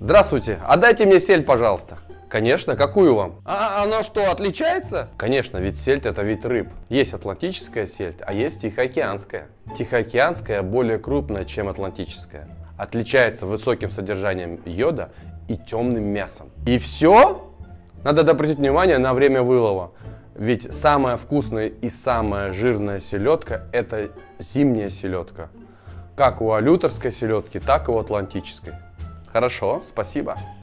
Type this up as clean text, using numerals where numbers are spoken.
Здравствуйте, отдайте мне сельдь, пожалуйста. Конечно, какую вам? А она что, отличается? Конечно, ведь сельдь это вид рыб. Есть атлантическая сельдь, а есть тихоокеанская. Тихоокеанская более крупная, чем атлантическая. Отличается высоким содержанием йода и темным мясом. И все? Надо обратить внимание на время вылова. Ведь самая вкусная и самая жирная селедка это зимняя селедка. Как у алюторской селедки, так и у атлантической. Хорошо, спасибо.